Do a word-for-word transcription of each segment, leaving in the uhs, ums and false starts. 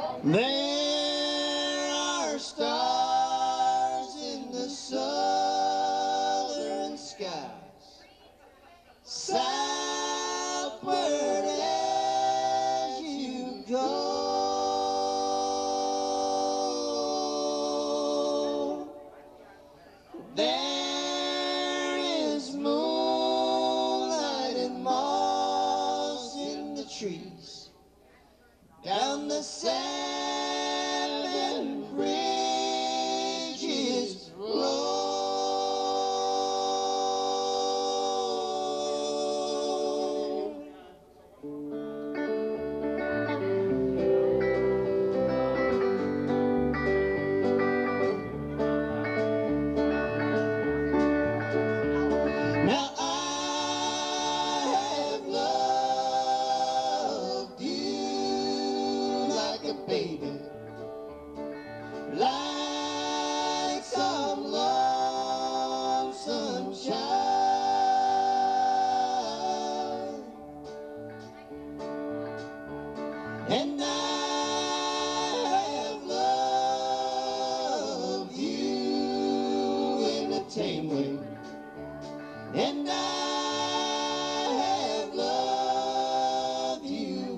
There are stars in the southern skies, southward as you go. There is moonlight and moss in the trees, down the seven bridges road. Now I have loved you like a baby, like some lonesome child, and I have loved you in a tame way, and I have loved you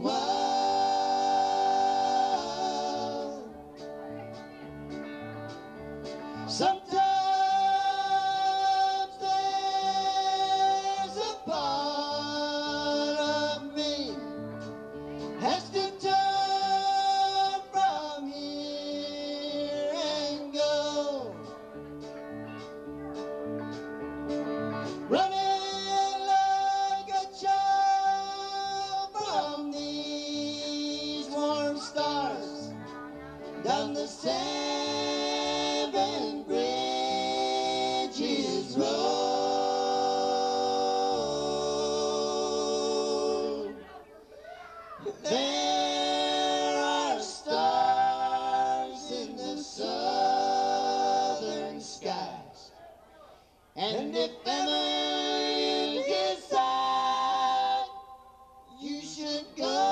wild. Sometimes there's a part of me has to turn from here and go, running like a child from these warm stars down the seven bridges road. There are stars in the southern skies, and if ever you decide you should go,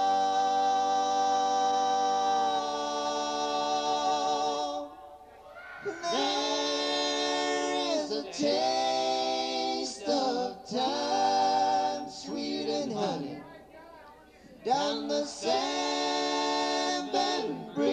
there is a taste of time, sweet and honey, down the seven bridges.